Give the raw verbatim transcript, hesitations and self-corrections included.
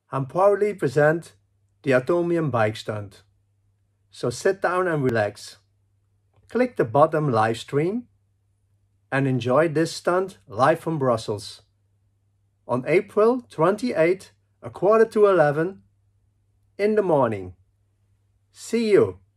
and proudly present the Atomium Bike Stunt. So sit down and relax. Click the bottom live stream and enjoy this stunt live from Brussels on April twenty-eighth, a quarter to eleven in the morning. See you!